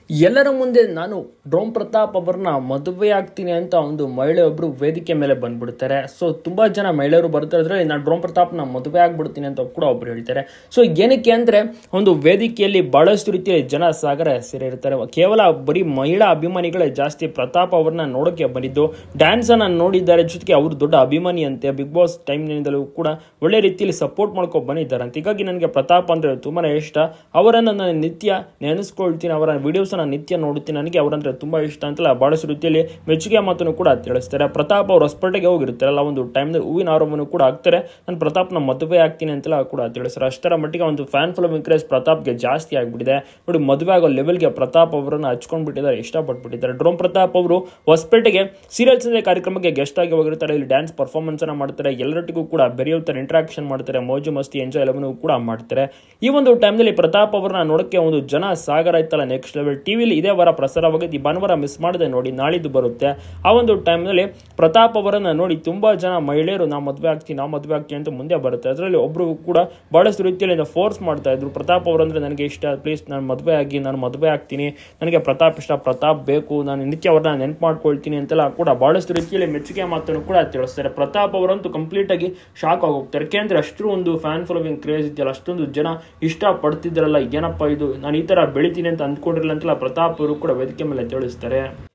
ಎಲ್ಲರ ಮುಂದೆ ನಾನು ಡ್ರೋನ್ ಪ್ರತಾಪ್ ಅವರನ್ನ ಮದುವೆ ಆಗ್ತೀನಿ ಅಂತ ಒಂದು ಮಹಿಳೆಯೊಬ್ಬರು ವೇದಿಕೆ ಮೇಲೆ ಬಂದ್ಬಿಡ್ತಾರೆ. ಸೊ ತುಂಬಾ ಜನ ಮಹಿಳೆಯರು ಬರ್ತಾ ಇದ್ರೆ ನಾನು ಡ್ರೋನ್ ಪ್ರತಾಪ್ನ ಮದುವೆ ಆಗ್ಬಿಡ್ತೀನಿ ಅಂತ ಕೂಡ ಒಬ್ರು ಹೇಳ್ತಾರೆ. ಸೊ ಏನಕ್ಕೆ ಅಂದ್ರೆ ಒಂದು ವೇದಿಕೆಯಲ್ಲಿ ಬಹಳಷ್ಟು ರೀತಿಯ ಜನ ಸಾಗರ ಸೇರಿರ್ತಾರೆ. ಕೇವಲ ಬರೀ ಮಹಿಳಾ ಅಭಿಮಾನಿಗಳೇ ಜಾಸ್ತಿ ಪ್ರತಾಪ್ ಅವರನ್ನ ನೋಡೋಕೆ ಬಂದಿದ್ದು, ಡ್ಯಾನ್ಸ್ ಅನ್ನ ನೋಡಿದ್ದಾರೆ. ಜೊತೆಗೆ ಅವರು ದೊಡ್ಡ ಅಭಿಮಾನಿ ಅಂತೆ. ಬಿಗ್ ಬಾಸ್ ಟೈಮ್ನಿಂದಲೂ ಕೂಡ ಒಳ್ಳೆ ರೀತಿಯಲ್ಲಿ ಸಪೋರ್ಟ್ ಮಾಡ್ಕೊಂಡು ಬಂದಿದ್ದಾರೆ ಅಂತ. ಹೀಗಾಗಿ ನನಗೆ ಪ್ರತಾಪ್ ಅಂದ್ರೆ ತುಂಬಾನೇ ಇಷ್ಟ. ಅವರನ್ನ ನಾನು ನಿತ್ಯ ನೆನೆಸ್ಕೊಳ್ತೀನಿ, ಅವರ ವಿಡಿಯೋಸ್ ನಿತ್ಯ ನೋಡುತ್ತೀನಿ. ನನಗೆ ಅವರಂದ್ರೆ ತುಂಬಾ ಇಷ್ಟ ಅಂತಲ್ಲ ಬಹಳಷ್ಟು ರೀತಿಯಲ್ಲಿ ಮೆಚ್ಚುಗೆ ಮಾತನ್ನು ಕೂಡ ತಿಳಿಸ್ತಾರೆ. ಪ್ರತಾಪ್ ಅವರು ಹೊಸಪೇಟೆಗೆ ಹೋಗಿರ್ತಾರಲ್ಲ, ಒಂದು ಟೈಮ್ನಲ್ಲಿ ಹೂವಿನ ಹಾರವನ್ನು ಕೂಡ ಹಾಕ್ತಾರೆ. ನಾನು ಪ್ರತಾಪ್ನ ಮದುವೆ ಆಗ್ತೀನಿ ಅಂತೆಲ್ಲ ಕೂಡ ತಿಳಿಸ್ತಾರೆ. ಅಷ್ಟರ ಮಟ್ಟಿಗೆ ಒಂದು ಫ್ಯಾನ್ ಫಾಲೋವಿಂಗ್ ಕ್ರೇಜ್ ಪ್ರತಾಪ್ಗೆ ಜಾಸ್ತಿ ಆಗಿಬಿಟ್ಟಿದೆ. ನೋಡಿ, ಮದುವೆ ಆಗೋ ಲೆವೆಲ್ಗೆ ಪ್ರತಾಪ್ ಅವರನ್ನು ಹಚ್ಕೊಂಡ್ಬಿಟ್ಟಿದ್ದಾರೆ, ಇಷ್ಟಪಟ್ಬಿಟ್ಟಿದ್ದಾರೆ. ಡ್ರೋನ್ ಪ್ರತಾಪ್ ಅವರು ಹೊಸಪೇಟೆಗೆ ಸೀರಿಯಲ್ ಸಂಜೆ ಕಾರ್ಯಕ್ರಮಕ್ಕೆ ಗೆಸ್ಟ್ ಆಗಿ ಹೋಗಿರ್ತಾರೆ. ಇಲ್ಲಿ ಡ್ಯಾನ್ಸ್ ಪರ್ಫಾರ್ಮೆನ್ಸ್ ಅನ್ನ ಮಾಡ್ತಾರೆ. ಎಲ್ಲರೊಟ್ಟಿಗೂ ಕೂಡ ಬೆರೆಯುತ್ತಾರೆ, ಇಂಟ್ರಾಕ್ಷನ್ ಮಾಡ್ತಾರೆ, ಮೋಜು ಮಸ್ತಿ ಎಂಜಾಯ್ ಎಲ್ಲವನ್ನೂ ಕೂಡ ಮಾಡ್ತಾರೆ. ಈ ಒಂದು ಟೈಮ್ನಲ್ಲಿ ಪ್ರತಾಪ್ ಅವರನ್ನ ನೋಡಕ್ಕೆ ಒಂದು ಜನ ಸಾಗರ ಇತ್ತಲ್ಲ, ನೆಕ್ಸ್ಟ್ ಲೆವೆಲ್. ಟಿವಿಲಿ ಇದೇ ವಾರ ಪ್ರಸಾರವಾಗುತ್ತೆ. ಈ ಭಾನುವಾರ ಮಿಸ್ ಮಾಡದೆ ನೋಡಿ, ನಾಳಿದ್ದು ಬರುತ್ತೆ. ಆ ಒಂದು ಟೈಮ್ನಲ್ಲಿ ಪ್ರತಾಪ್ ಅವರನ್ನ ನೋಡಿ ತುಂಬಾ ಜನ ಮಹಿಳೆಯರು ನಾ ಮದುವೆ ಆಗ್ತೀನಿ ಅಂತ ಮುಂದೆ ಬರುತ್ತೆ. ಅದರಲ್ಲಿ ಒಬ್ರು ಕೂಡ ಬಹಳಷ್ಟು ರೀತಿಯಲ್ಲಿ ಫೋರ್ಸ್ ಮಾಡ್ತಾ ಇದ್ರು, ಪ್ರತಾಪ್ ಅವರಂದ್ರೆ ನನಗೆ ಇಷ್ಟ, ಪ್ಲೀಸ್ ನಾನು ಮದುವೆ ಆಗ್ತೀನಿ, ನನಗೆ ಪ್ರತಾಪ್ ಇಷ್ಟ, ಪ್ರತಾಪ್ ಬೇಕು, ನಾನು ನಿತ್ಯ ಅವ್ರನ್ನ ನೆನಪು ಮಾಡ್ಕೊಳ್ತೀನಿ ಅಂತೆಲ್ಲ ಕೂಡ ಬಹಳಷ್ಟು ರೀತಿಯಲ್ಲಿ ಮೆಚ್ಚುಗೆ ಮಾತನ್ನು ಕೂಡ ತಿಳಿಸ್ತಾರೆ. ಪ್ರತಾಪ್ ಅವರಂತೂ ಕಂಪ್ಲೀಟ್ ಆಗಿ ಶಾಕ್ ಆಗೋಗ್ತಾರೆ. ಯಾಕೆಂದ್ರೆ ಅಷ್ಟು ಒಂದು ಫ್ಯಾನ್ ಫಾಲೋವಿಂಗ್ ಕ್ರೇಜ್ ಇದೆಯಲ್ಲ, ಅಷ್ಟೊಂದು ಜನ ಇಷ್ಟ ಪಡ್ತಿದ್ರಲ್ಲ, ಏನಪ್ಪ ಇದು, ನಾನು ಈ ತರ ಬೆಳಿತೀನಿ ಅಂತ ಅಂದ್ಕೊಂಡಿರಲಿಲ್ಲ ಅಂತೆಲ್ಲ ಪ್ರತಾಪ್ ಅವರು ಕೂಡ ವೇದಿಕೆ ಮೇಲೆ ತಿಳಿಸ್ತಾರೆ.